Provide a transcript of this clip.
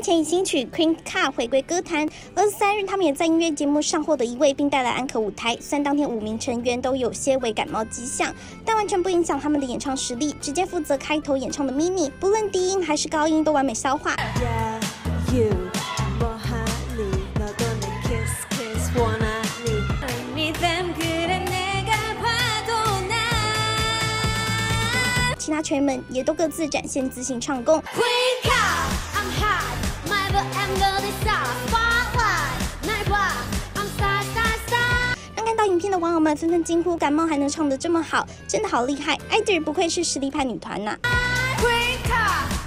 前以新曲《Queen Card》回归歌坛。23日，他们也在音乐节目上获得1位，并带来安可舞台。虽然当天5名成员都有些微感冒迹象，但完全不影响他们的演唱实力。直接负责开头演唱的 Mini， 不论低音还是高音都完美消化。其他成员们也都各自展现自信唱功。让看到影片的网友们纷纷惊呼：感冒还能唱得这么好，真的好厉害！IDOL不愧是实力派女团呐！